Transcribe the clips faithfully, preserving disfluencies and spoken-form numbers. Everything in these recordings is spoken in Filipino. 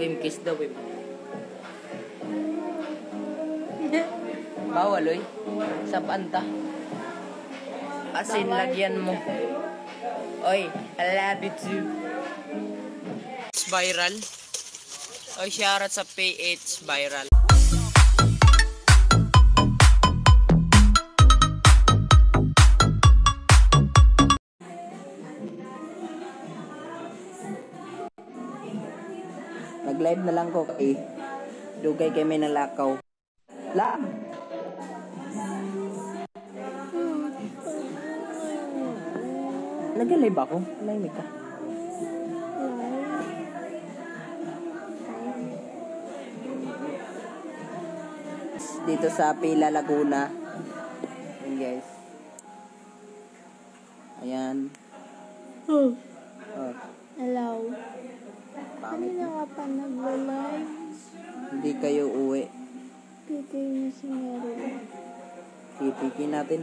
Wim, kiss daw, Wim. Bawal, oy. Sa panta. Asin, lagyan mo. Oy, I love you too. It's viral. Oy, shoutout sa P H Viral. Nag-live na lang ko kay dugay kay may nalakaw. La. Nag-live ako. Live ka. Dito sa Pila Laguna. Ayan guys. Ayan. Oh. Oh. Hello. Pangit. Kanina ka pa nag-live. Hindi kayo uwi. Pipay na si Meryl. Pipikin natin.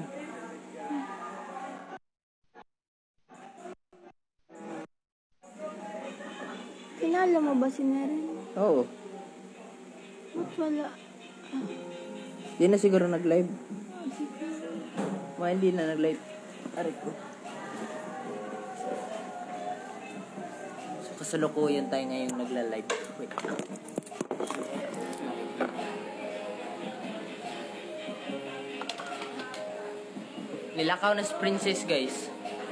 Kinala mo ba si Meryl? Oo. Ba't wala? Hindi na siguro nag-live. Mga hindi na nag-live. Aray ko. So, kasalukuyan tayo ngayong nagla-live. Wait. Nilakaw na si Princess, guys.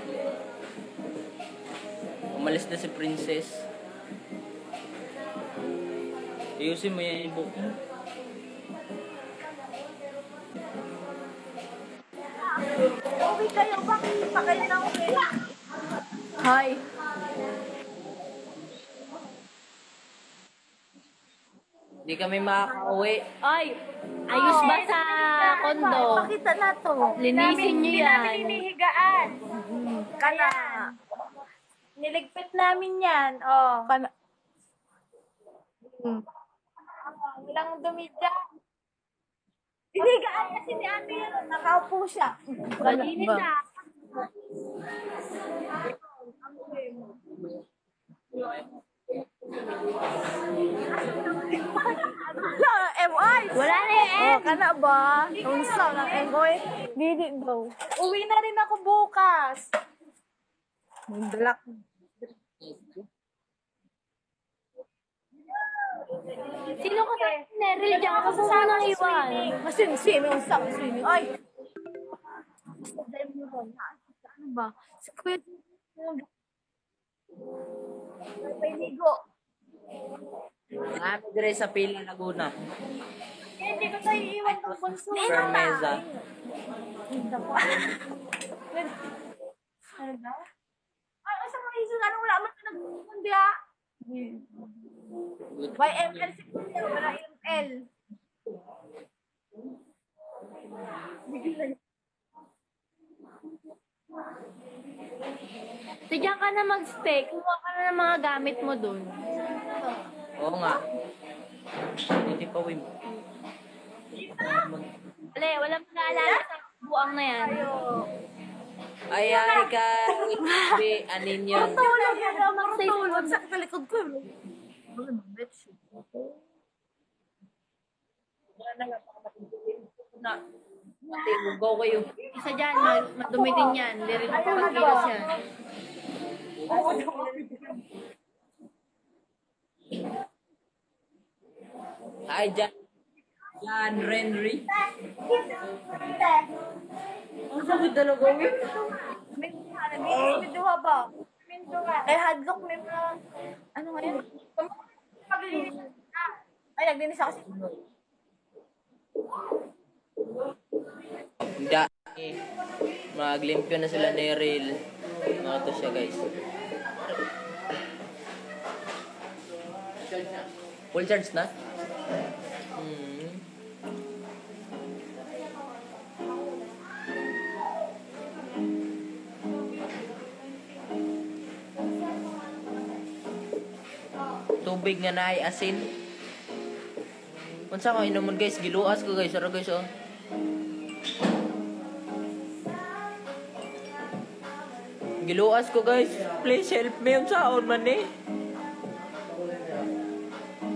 Umalis na si Princess. Ayusin mo yan yung book mo. Uwi kayo, bakit pa kayo na uwi? Hi. Hindi kami makaka-uwi. Ay, ayos ba sa kondo? Pakita na to. Linisin niyo Hindi yan. namin hinihigaan. Kana. Niligpit namin yan. Oh. Kana- Hmm. Walang dumi dyan. Hinihigaan kasi ni ate yan. Nakaupo siya. Malinis ba? na. Wala, M I. Wala na yung Oh, M. kana ba? Unsa ng M O? Didi daw. Uwi na rin ako bukas. Dalak. Sino ko sa Meryl? Diyan ka sa sana iwan. Masin-sin, unsa masin. Ay. Ano ba? Si Kuya May ligo. Hanap dire sa Pila Laguna. Eh, hindi ko tayo iiwan ng bunso. Permeza. Ano daw? Ay, asa mo reason? Anong wala man ka nagpupundi ha? Y M L si Kuya, wala M L. So, diyan ka na mag-stay. Kuha ka na ng mga gamit mo dun. Oo nga. Hindi pa, Wim. Wala, walang mag-aalala sa buang na yan. Ay, ay, ka. Hindi, anin yun. Tulog yan daw, marutulog sa kalikod ko. Wala mang bitch. Na. Ate, lugaw kayo. Isa dyan, ma- madumi din yan. Hindi rin makapagkilos yan. Ay, Jan. Jan Renry. Ang sakit talaga, Wim. Minduha ba? Minduha. Eh, hadlock may mga... Ano nga yun? Ay, nagdinis ako si... Hindi. Maglimpyo na sila ni Rail. Mga to siya, guys. Full charge na? Hmm. Tubig nga na ay asin. Unsa ko inomon guys, giluas ko guys, ara guys oh. Giluas ko guys. Please help me unsaon man ni.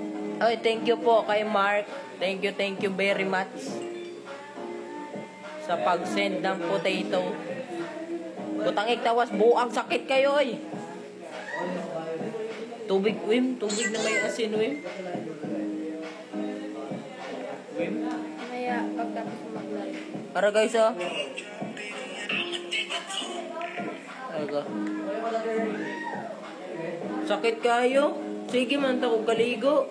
Ay, thank you po kay Mark. Thank you, thank you very much sa pag-send ng potato. Butang iktawas, buang sakit kayo ay. Tubig, Wim. Tubig na may asin, Wim. Wim. Maya, pagkatapos mag-live. Para guys, ah. Aga. Sakit kayo? Sige man, tako kaligo.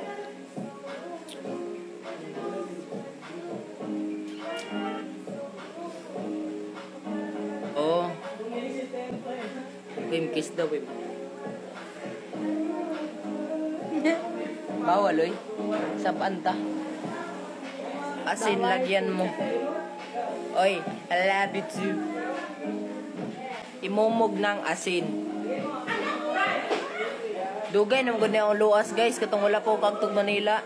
Oh. Wim, kiss daw, Wim. Bawal, oy. Sa panta. Asin, lagyan mo. Oy, I love you too. Imumog ng asin. Dugay naman ganda yung luas, guys. Katong wala po kagtog Manila.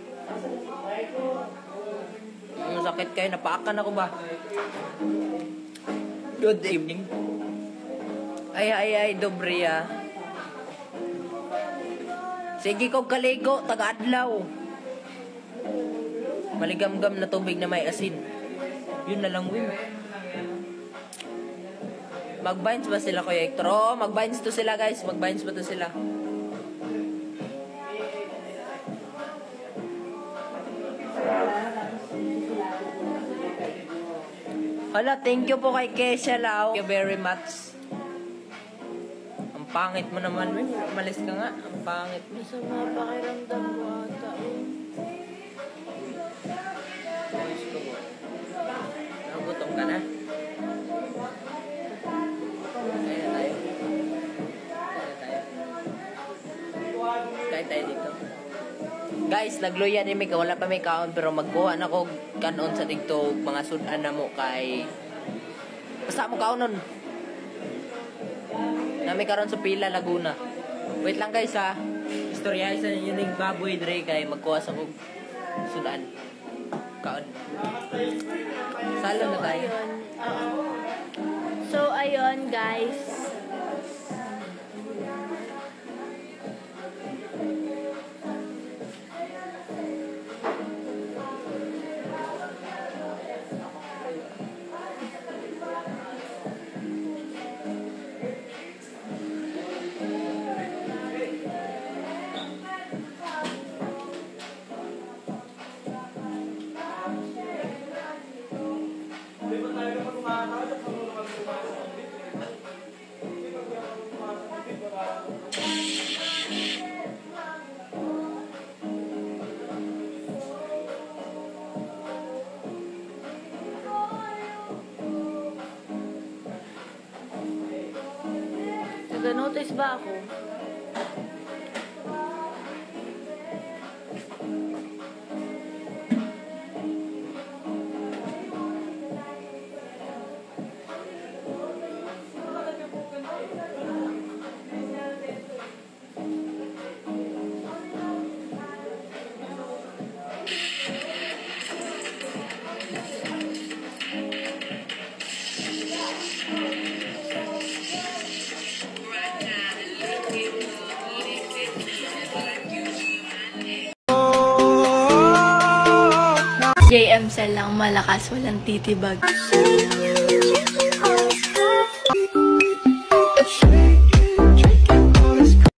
Ang sakit kayo. Napaakan ako ba? Good evening. Ay, ay, ay, Dobria. Sige ko kaligo, taga-adlaw. Maligam-gam na tubig na may asin. Yun na lang, Wim. Mag-binds ba sila, Kuya Hector? Oo, mag-binds to sila, guys. Mag-binds ba to sila? Hala, thank you po kay Kesha Lau. Thank you very much. Ang pangit mo naman, Wim. Malis ka nga. Ang pangit mo. Masama pakiramdam ko ata. Nagutom ka na? Kaya tayo. Kaya tayo. Kaya tayo dito. Guys, nagluya ni Mika. Wala pa may kaon. Pero magkuha na ko kanon sa TikTok. Mga sudan na mo kay... Basta mo kaon nun. Nami karon sa Pila, Laguna. Wait lang guys ha. Istorya isa yun yung baboy dre kay magkuha sa kong sudan. Kaon. Salo na tayo. Ayun. Oo. So, ayun, guys. Nag-notice ba ako? J M Cell lang malakas, walang titibag.